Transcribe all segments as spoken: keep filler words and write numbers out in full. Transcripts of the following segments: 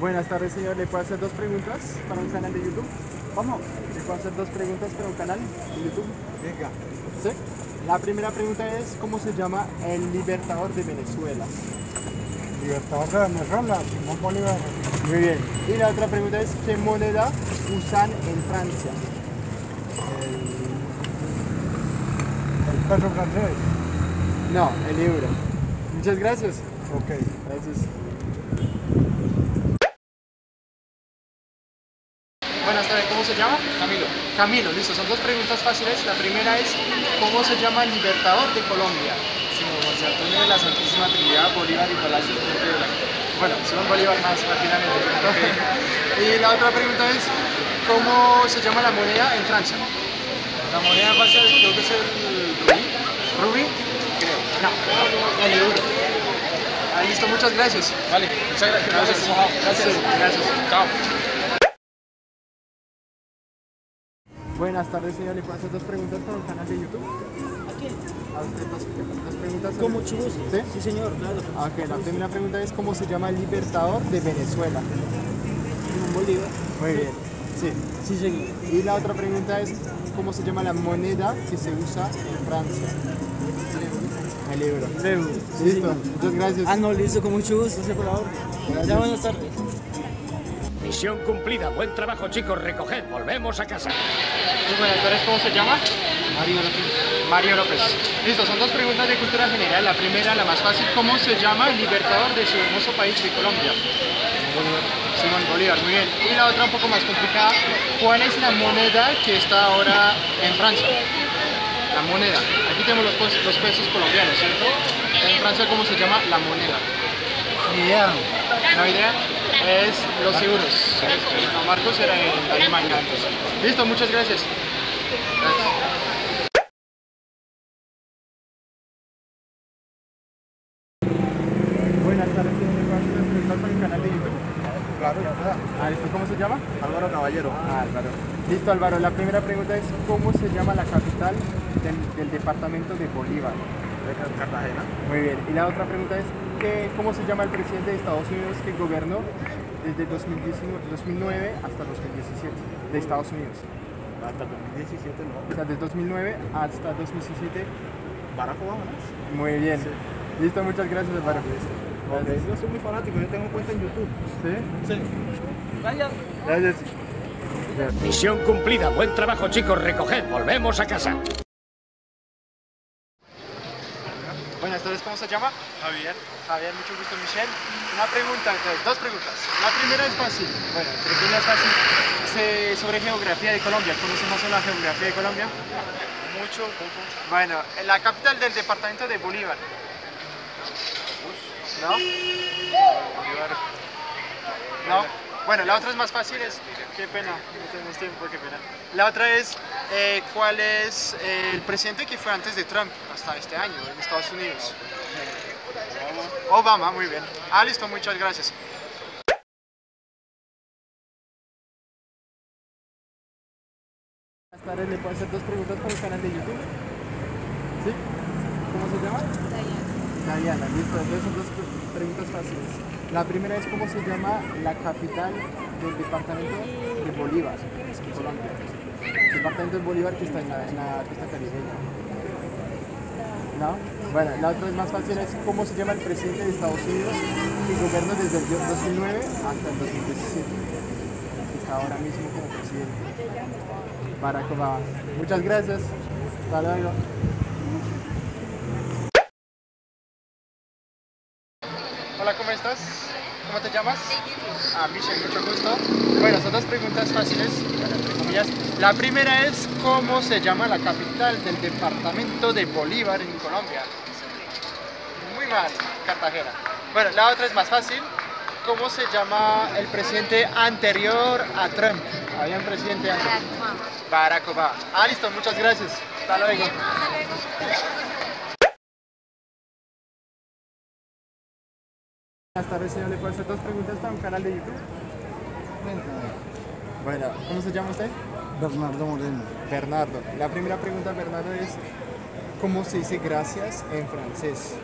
Buenas tardes, señor. ¿Le puedo hacer dos preguntas para un canal de YouTube? ¿Cómo? ¿Le puedo hacer dos preguntas para un canal de YouTube? Venga. ¿Sí? La primera pregunta es, ¿cómo se llama el libertador de Venezuela? Libertador de Venezuela, Simón Bolívar. Muy bien. Y la otra pregunta es, ¿qué moneda usan en Francia? El, el peso francés. No, el euro. Muchas gracias. Ok. Gracias. Buenas tardes, ¿cómo se llama? Camilo. Camilo, listo, son dos preguntas fáciles. La primera es, ¿cómo se llama el libertador de Colombia? Simón José Antonio de la Santísima Trinidad, Bolívar y Palacio de la... Bueno, Simón Bolívar más rápidamente. Y la otra pregunta es, ¿cómo se llama la moneda en Francia? La moneda fácil creo que es el rubí. ¿Rubí? Creo. No, el euro. Ah, listo, muchas gracias. Vale, muchas gracias. Gracias. Gracias. Sí, gracias. Chao. Buenas tardes, señor. ¿Le puedo hacer dos preguntas para el canal de YouTube? Aquí. A usted dos, dos preguntas. Con mucho gusto. ¿Sí? Sí, señor, claro. Ah, ok, la primera pregunta es, ¿cómo se llama el libertador de Venezuela? Simón Bolívar. Muy bien. Sí. Sí, señor. Y la otra pregunta es, ¿cómo se llama la moneda que se usa en Francia? El euro. Leo. Sí, Listo, señor. muchas gracias. Ah, no, listo, con mucho gusto, sé por la orden. Gracias. Ya, buenas tardes. Misión cumplida. Buen trabajo, chicos. Recoged. Volvemos a casa. Muy buenas tardes, ¿cómo se llama? Mario López. Mario López. Listo, son dos preguntas de cultura general. La primera, la más fácil, ¿cómo se llama el libertador de su hermoso país de Colombia? Simón Bolívar, muy bien. Y la otra un poco más complicada, ¿cuál es la moneda que está ahora en Francia? La moneda. Aquí tenemos los, pos- los pesos colombianos, ¿cierto? En Francia, ¿cómo se llama la moneda? Ni idea. ¿No idea? Es los euros. No, Marcos era en Alemania antes. Listo, muchas gracias. Gracias. Buenas tardes, ¿me puedes hacer una pregunta para el canal de YouTube? Claro, ya está. Ah, ¿listo? ¿Cómo se llama? Álvaro Caballero. Ah, Álvaro. Listo, Álvaro. La primera pregunta es, ¿cómo se llama la capital del, del departamento de Bolívar? Cartagena. Muy bien. Y la otra pregunta es, ¿qué, ¿cómo se llama el presidente de Estados Unidos que gobernó desde dos mil diecinueve, dos mil nueve hasta dos mil diecisiete de Estados Unidos? Hasta dos mil diecisiete, no. O sea, desde dos mil nueve hasta dos mil diecisiete. Barack Obama, ¿no? Muy bien. Sí. Listo, muchas gracias, Álvaro. Ok, yo soy muy fanático, yo tengo cuenta en YouTube. ¿Sí? Sí. Vaya. Gracias. Misión cumplida. Buen trabajo, chicos. Recoged. Volvemos a casa. Buenas tardes, ¿cómo se llama? Javier. Javier, mucho gusto, Michelle. Una pregunta, eh, dos preguntas. La primera es fácil, bueno, entre comillas fácil, Se- sobre geografía de Colombia. ¿Conoce más sobre la geografía de Colombia? Mucho, poco. Bueno, en la capital del departamento de Bolívar. ¿No? Bolívar. ¿No? Bueno, la otra es más fácil, es, qué pena, no tenemos tiempo, qué pena. La otra es, eh, ¿cuál es eh, el presidente que fue antes de Trump, hasta este año, en Estados Unidos? Obama, muy bien. Ah, listo, muchas gracias. Buenas tardes, ¿le puedo hacer dos preguntas para el canal de YouTube? ¿Sí? ¿Cómo se llama? Diana. Diana, listo, entonces son dos pre- preguntas fáciles. La primera es, ¿cómo se llama la capital del departamento de Bolívar, en Colombia? El departamento de Bolívar que está en la, en la costa caribeña. ¿No? Bueno, la otra es más fácil, es ¿cómo se llama el presidente de Estados Unidos que gobernó desde el dos mil nueve hasta el dos mil diecisiete? Que está ahora mismo como presidente. Barack Obama. Muchas gracias. Hasta luego. Hola, ¿cómo estás? ¿Cómo te llamas? Ah, Michelle, mucho gusto. Bueno, son dos preguntas fáciles, bueno, entre comillas. La primera es, ¿cómo se llama la capital del departamento de Bolívar en Colombia? Muy mal, Cartagena. Bueno, la otra es más fácil. ¿Cómo se llama el presidente anterior a Trump? Había un presidente antes. Barack Obama. Barack Obama. Ah, listo, muchas gracias. Hasta luego. Hasta luego. Buenas tardes, señor. ¿Le puedo hacer dos preguntas para un canal de YouTube? Bueno, ¿cómo se llama usted? Bernardo Moreno. Bernardo. La primera pregunta, Bernardo, es ¿cómo se dice gracias en francés?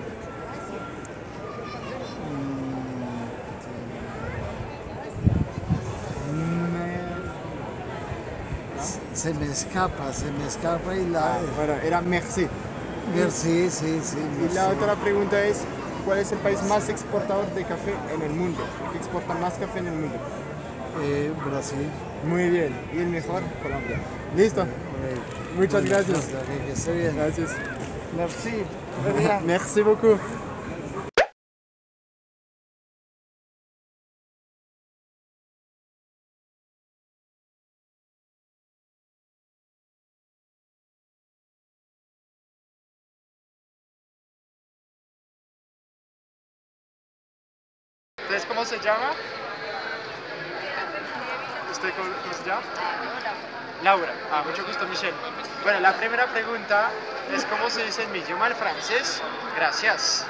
Se me escapa, se me escapa y la... Ah, bueno, era merci. Sí, sí, sí. Y la otra pregunta es, ¿cuál es el país más exportador de café en el mundo? ¿Que exporta más café en el mundo? Eh, Brasil. Muy bien. ¿Y el mejor? Colombia. Listo. Muchas gracias. Que esté bien. Gracias. Merci. Merci beaucoup. Entonces, ¿cómo se llama? ¿Usted cómo, cómo se llama? Laura. Ah, mucho gusto, Michelle. Bueno, la primera pregunta es ¿cómo se dice en mi idioma el francés? Gracias.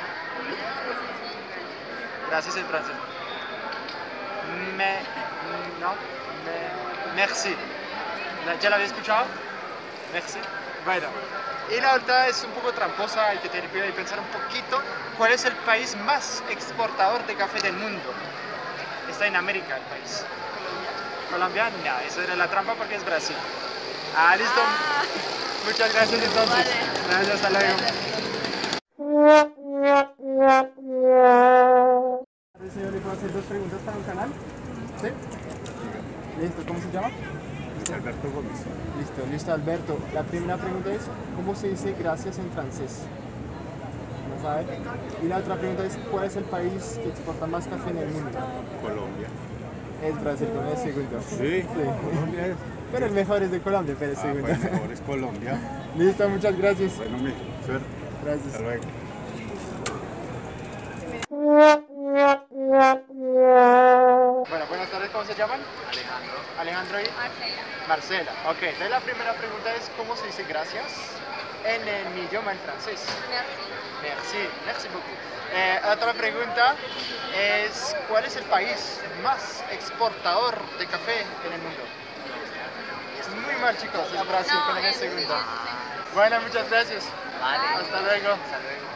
Gracias en francés. Me, no, me, merci. ¿Ya la había escuchado? Merci. Bueno, y la otra es un poco tramposa, hay que tener cuidado y pensar un poquito. ¿Cuál es el país más exportador de café del mundo? Está en América el país. Colombia, no, esa era la trampa porque es Brasil. Ah, listo. Ah. Muchas gracias entonces. Vale. Gracias, hasta luego. Señor, ¿le puedo hacer dos preguntas para un canal? ¿Sí? Listo, ¿cómo se llama? ¿Listo? Alberto Gómez. Listo, listo, Alberto. La primera pregunta es, ¿cómo se dice gracias en francés? ¿No sabe? Y la otra pregunta es, ¿cuál es el país que exporta más café en el mundo? Colombia. Es Brasil, con el segundo. Sí, sí. Colombia es. Pero el mejor es de Colombia, pero el Ah, segundo. pues el mejor es Colombia. Listo, muchas gracias. Bueno, mi suerte. Gracias. Hasta luego. Bueno, buenas tardes, ¿cómo se llaman? Alejandro. Alejandro y Marcela. Marcela. Ok, entonces la primera pregunta es ¿cómo se dice gracias en, en mi idioma en francés? Merci. Merci, merci beaucoup. Eh, otra pregunta es ¿cuál es el país más exportador de café en el mundo? Muy mal, chicos, es Brasil, No, con el es- segundo. es- Bueno, muchas gracias. Vale. Hasta luego. Hasta luego.